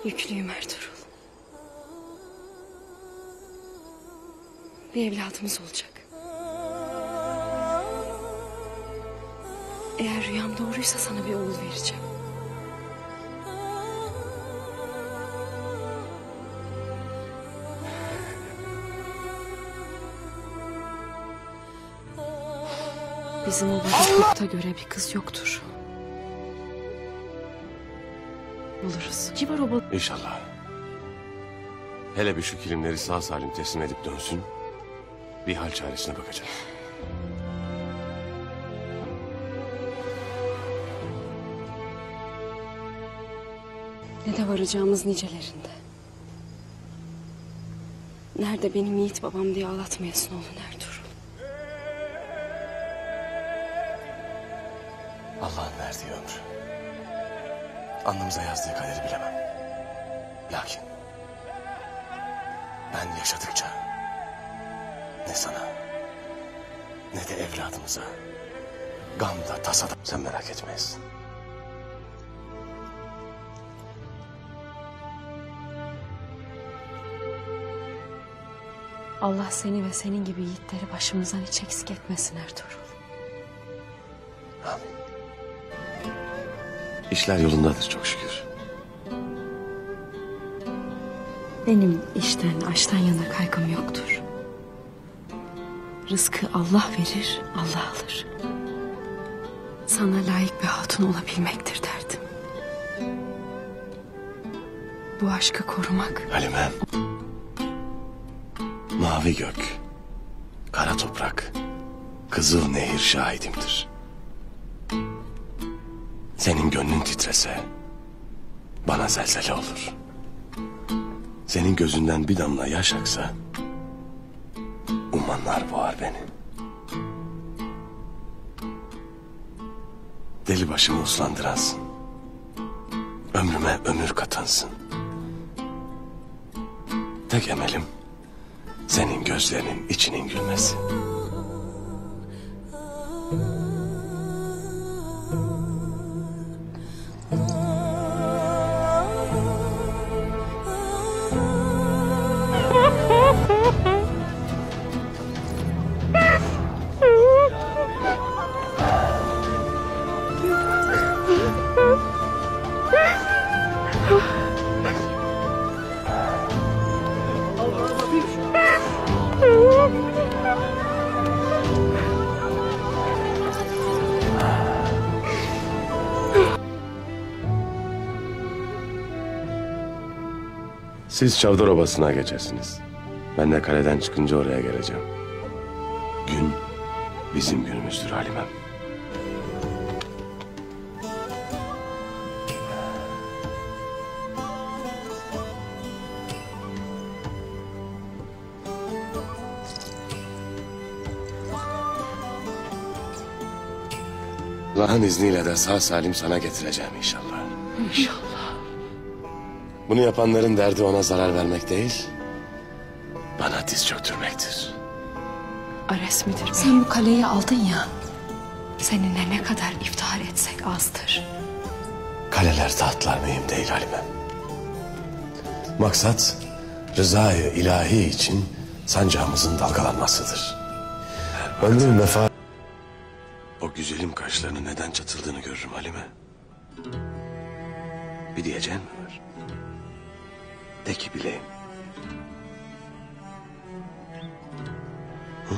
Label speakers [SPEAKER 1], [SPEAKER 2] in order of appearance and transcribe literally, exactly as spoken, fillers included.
[SPEAKER 1] Yüklüyüm Ertuğrul. Bir evladımız olacak. Eğer rüyam doğruysa sana bir oğul vereceğim. Bizim o vakıfta göre bir kız yoktur. Buluruz. Civar oba...
[SPEAKER 2] İnşallah. Hele bir şu kilimleri sağ salim teslim edip dönsün. Bir hal çaresine bakacağım.
[SPEAKER 1] Ne de varacağımız nicelerinde. Nerede benim yiğit babam diye ağlatmayasın oğlun Ertuğrul.
[SPEAKER 2] Allah'ın verdiği ömrü. Alnımıza yazdığı kaderi bilemem. Lakin ben yaşadıkça ne sana ne de evladımıza gam da tasa da sen merak etmeyiz.
[SPEAKER 1] Allah seni ve senin gibi yiğitleri başımızdan hiç eksik etmesin Ertuğrul.
[SPEAKER 2] Amin. İşler yolundadır çok şükür.
[SPEAKER 1] Benim işten aştan yana kaygım yoktur. Rızkı Allah verir, Allah alır. Sana layık bir hatun olabilmektir derdim. Bu aşkı korumak...
[SPEAKER 2] Halimem. Mavi gök, kara toprak, kızıl nehir şahidimdir. Senin gönlün titrese bana zelzele olur. Senin gözünden bir damla yaş aksa ummanlar boğar beni. Deli başımı uslandıransın. Ömrüme ömür katansın. Tek emelim senin gözlerinin içinin gülmesi. Siz Çavdar Obası'na geçersiniz. Ben de kaleden çıkınca oraya geleceğim. Gün bizim günümüzdür Halimem. Allah'ın izniyle de sağ salim sana getireceğim inşallah.
[SPEAKER 1] İnşallah.
[SPEAKER 2] Bunu yapanların derdi ona zarar vermek değil, bana diz çöktürmektir.
[SPEAKER 1] Ares midir? Sen bu kaleyi aldın ya, seninle ne kadar iftihar etsek azdır.
[SPEAKER 2] Kaleler tahtlar mühim değil Halimem. Maksat rızayı ilahi için sancağımızın dalgalanmasıdır. Ömrün mefa... O güzelim kaşlarını neden çatıldığını görürüm Halime. Bir diyeceğin mi var? De ki bileyim. Hı?